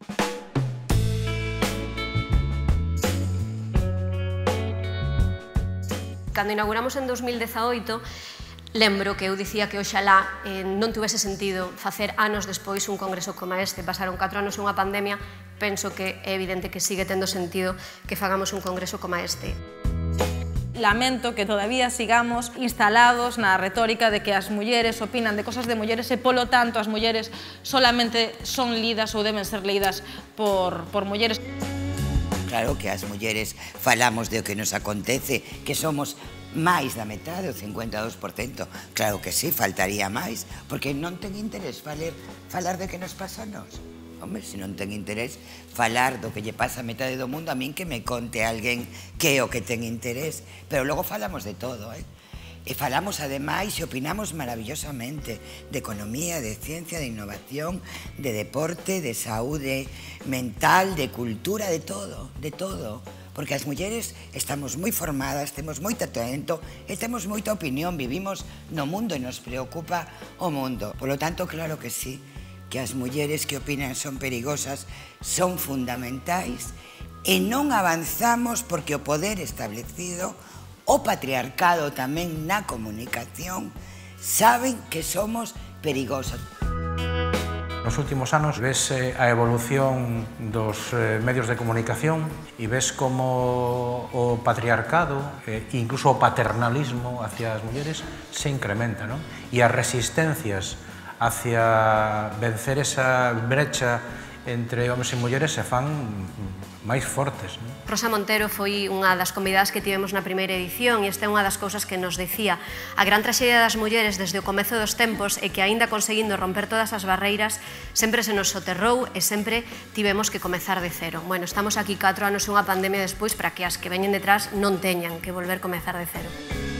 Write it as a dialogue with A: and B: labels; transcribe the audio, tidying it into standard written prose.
A: Cando inauguramos en 2018, lembro que eu dicía que oxalá non tivese sentido facer anos despois un congreso como este. Pasaron 4 anos e unha pandemia, penso que é evidente que sigue tendo sentido que fagamos un congreso como este.
B: Lamento que todavía sigamos instalados na retórica de que as mulleres opinan de cosas de mulleres e, polo tanto, as mulleres solamente son lidas ou deben ser lidas por mulleres.
C: Claro que as mulleres falamos de o que nos acontece, que somos máis da metade, o 52%. Claro que sí, faltaría máis, porque non ten interés falar de que nos pasa a nós. Hombre, se non ten interés falar do que lle pasa a metade do mundo, a min que me conte alguén que é o que ten interés. Pero logo falamos de todo, E falamos, ademais, e opinamos maravillosamente de economía, de ciencia, de innovación, de deporte, de saúde mental, de cultura, de todo, de todo. Porque as mulleres estamos moi formadas, temos moito talento e temos moita opinión, vivimos no mundo e nos preocupa o mundo. Por lo tanto, claro que sí, que as mulleres que opinan son perigosas, son fundamentais e non avanzamos porque o poder establecido, o patriarcado tamén na comunicación, saben que somos perigosas.
D: Nos últimos anos ves a evolución dos medios de comunicación e ves como o patriarcado e incluso o paternalismo hacia as mulleres se incrementa, non? E as resistencias hacia vencer esa brecha entre homens e mulleres se fan máis fortes.
A: Rosa Montero foi unha das convidadas que tivemos na primeira edición e esta é unha das cousas que nos decía. A gran traxedia das mulleres desde o comezo dos tempos é que, aínda conseguindo romper todas as barreiras, sempre se nos soterrou e sempre tivemos que comezar de cero. Bueno, estamos aquí 4 anos e unha pandemia despois para que as que veñen detrás non teñan que volver a comezar de cero.